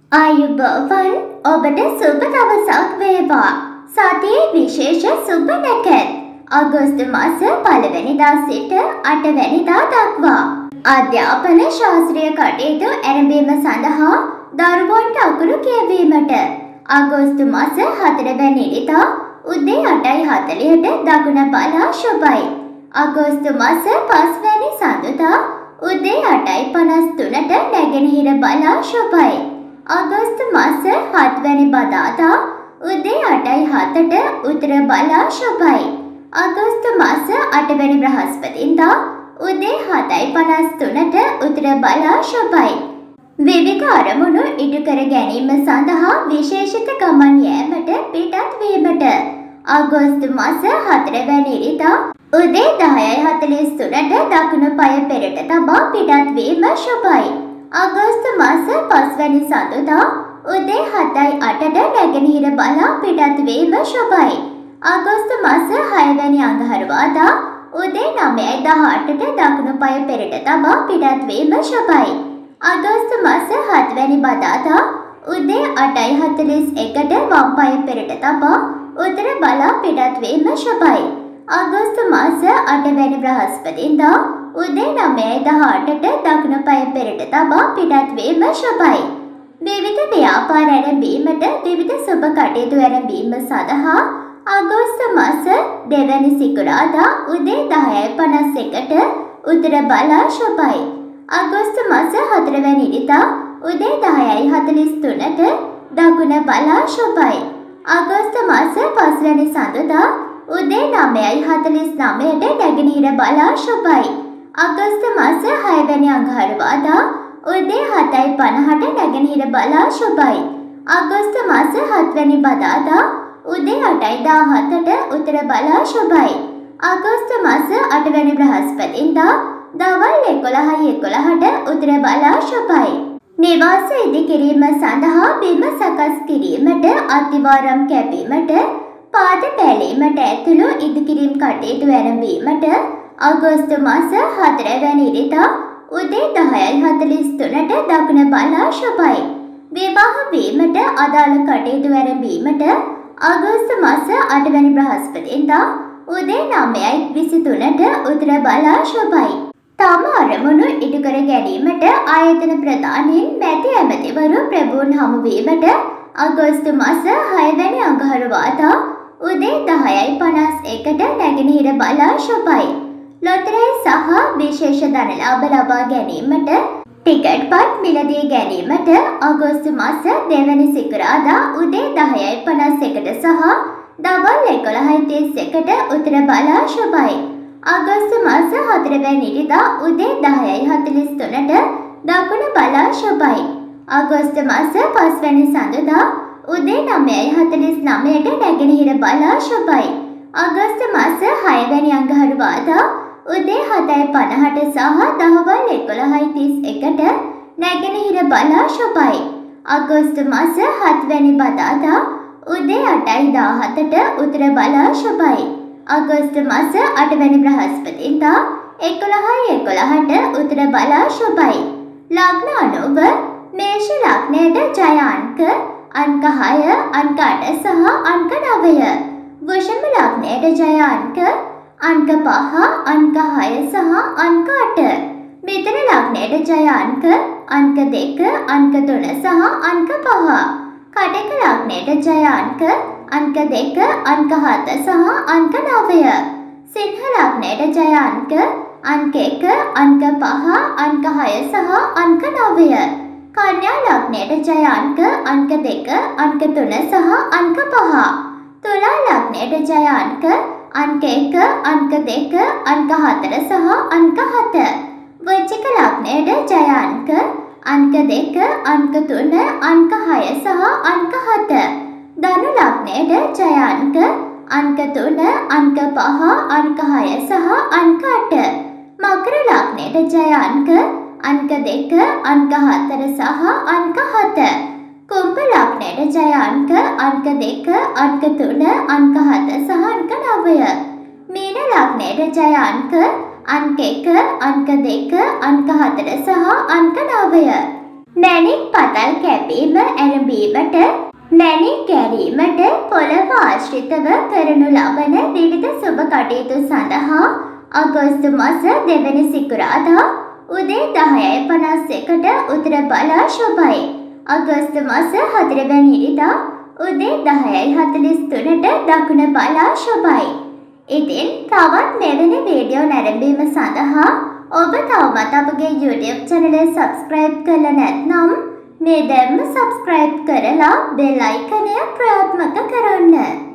ආයුබෝවන් ඔබට සුබ දවසක් වේවා. සතියේ විශේෂ සුබ නැකත් අගෝස්තු මාස 1 වෙනිදා සිට 8 වෙනිදා දක්වා අධ්‍යාපන ශාස්ත්‍රීය කටයුතු ආරම්භීම සඳහා දරුවන්ට අකුරු කියවීමට අගෝස්තු මාස 4 වෙනිදා උදේ 8:40ට දකුණ බලා ශුභයි. අගෝස්තු මාස 5 වෙනි සඳුදා උදේ 8:53ට නැගෙනහිර බලා ශුභයි. අගෝස්තු මාස 7 වෙනි බදාදා උදේ 8:07ට උතුර බලා ශුභයි. අගෝස්තු මාස 8 වෙනි බ්‍රහස්පතින්දා උදේ 7:53ට උතුර බලා ශුභයි. විවිධ අරමුණු ඉටු කර ගැනීම සඳහා විශේෂිත ගමන් යෑමට පිටත් වීමට අගෝස්තු මාස 4 වෙනිදා උදේ 10:43ට දකුණු පාය පෙරට තබා පිටත් වීම ශුභයි. අගෝස්තු මාස 5 වෙනි සඳුදා උදේ 7:08ට නැගෙනහිර බලා පිටත් වීම ශුභයි. අගෝස්තු මාස 6 වෙනි අඟහරුවාදා උදේ 9:18ට දකුණු පාය පෙරට තබා පිටත් වීම ශුභයි. අගෝස්තු මාස 7 වෙනි බදාදා උදේ 8:41ට වම් පාය පෙරට තබා උතුර බලා පිටත් වීම ශුභයි. අගෝස්තු මාස 8 වෙනි බ්‍රහස්පතින්දා උදේ 9:18ට දකුණු පාය පෙරට තබා පිටත් වීම ශුභයි. විවිධ ව්‍යාපාර ආරම්භීමට විවිධ සුබ කටයුතු ආරම්භීම සඳහා අගෝස්තු මාස 2 වෙනි සිකුරාදා උදේ 10:51ට උතුර බලා ශුභයි. අගෝස්තු මාස 4 වෙනිදා උදේ 10:43ට දකුණ බලා ශුභයි. අගෝස්තු මාස 5 වෙනි සඳුදා උදේ 9:49ට නැගෙනහිර බලා ශුභයි. අගෝස්තු මාස 6 වෙනි අඟහරුවාදා උදේ 7:50ට නැගෙනහිර බලා ශුභයි. අගෝස්තු මාස 7 වෙනි බදාදා උදේ 8:17ට උතුර බලා ශුභයි. අගෝස්තු මාස 8 වෙනි බ්‍රහස්පතින්දා දවල් 11:11ට උතුර බලා ශුභයි. නිවාස ඉදිකිරීම සඳහා බිම සකස් කිරීමට අතිවාරම් කැපීමට පාද පැලීමට ඇතුළු ඉදිකිරීම් කටයුතු ආරම්භීමට අගෝස්තු මාස 4 වෙනිදා උදේ 10:43ට දකුණ බලා ශුභයි. විවාහ වීමට අදාළ කටයුතු ආරම්භීමට අගෝස්තු මාස 8 වෙනි බ්‍රහස්පතින්දා උදේ 9:23ට උතුර බලා ශුභයි. තම අරමුණු ඉටු කර ගැනීමට ආයතන ප්‍රධානීන් මැති ඇමතිවරු ප්‍රභූන් හමු වීමට අගෝස්තු මාස 6 වෙනි අඟහරුවාදා උදේ 10:51ට නැගෙනහිර බලා ශුභයි. ලොතරැයි සහ විශේෂ ධනලාභ ලබා ගැනීමට ටිකට් පත් මිලදී ගැනීමට අගෝස්තු මාස 2 වෙනි සිකුරාදා උදේ 10:51ට සහ දවල් 11:31ට උතුර බලා ශුභයි. අගෝස්තු මාස 4 වෙනිදා උදේ 10:43ට දකුණ බලා ශුභයි. අගෝස්තු මාස 5 වෙනි සඳුදා උදේ 9:49ට නැගෙනහිර බලා ශුභයි. අගෝස්තු මාස 6 වෙනි අඟහරුවාදා උදේ 7:50ට සහ දහවල් 11:31ට නැගෙනහිර බලා ශුභයි. අගෝස්තු මාස 7 වෙනි බදාදා උදේ 8:17ට උතුර බලා ශුභයි. අගෝස්තු මාස 8 වෙනි බ්‍රහස්පතින්දා 11:11ට උතුර බලා ශුභයි. ලග්න අනුව මේෂ ලග්නයට ජය අංක 6, අංක 8 සහ අංක 9. වෘෂභ ලග්නයට ජය අංක 5, අංක 6 සහ අංක 8. මිථුන ලග්නයට ජය අංක 2, අංක 3 සහ අංක 5. කටක ලග්නයට ජය අංක 2, අංක 7 සහ අංක 9. සිංහ ලග්නයට ජය අංක 1, අංක 5, අංක 6 සහ අංක 9. කන්‍යා ලග්නයට ජය අංක 2, අංක 3 සහ අංක 5. තුලා ලග්නයට ජය අංක 1, අංක 2, අංක 4 සහ අංක 7. වෘශ්චික ලග්නයට ජය අංක 2, අංක 3, අංක 6 සහ අංක 7. ධනු ලග්නයට ජය අංක 3, අංක 5, අංක 6 සහ අංක 8. මකර ලග්නයට ජය අංක 2, අංක 4 සහ අංක 7. කුම්භ ලග්නයට ජය අංක 2, අංක 3, අංක 7 සහ අංක 9. මීන ලග්නයට ජය අංක 1, අංක 2, අංක 4 සහ අංක 9. මැණික් පතල් කැපීම ගැනීමට මැණික් ගැනීමට පොළව ආශ්‍රිතව කරනු ලබන විවිධ සුබ කටයුතු සඳහා අගෝස්තු මාස 2 වෙනි සිකුරාදා උදේ 10:51ට උතුර බලා ශුභයි. අගෝස්තු මාස 4 වෙනි ඉරිදා උදේ 10:43ට දකුණ බලා ශුභයි. ඉතින් තවත් මෙවැනි වීඩියෝ නැරඹීම සඳහා ඔබ තවමත් අපගේ YouTube channel එක subscribe කරලා නැත්නම් මේ දැම්ම subscribe කරලා bell icon එක ප්‍රයත්නක කරන්න.